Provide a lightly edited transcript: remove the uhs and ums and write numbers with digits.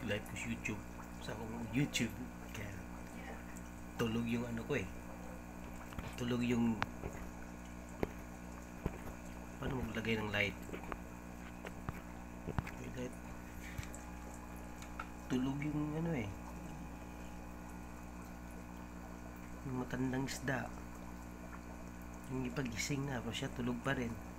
live ko sa YouTube. Sa akong YouTube. Kaya tulog yung ano ko eh. Tulog yung paano maglagay ng light. May light. Tulog yung ano eh. Yung matandang isda. Yung ipagising na, pero siya tulog pa rin.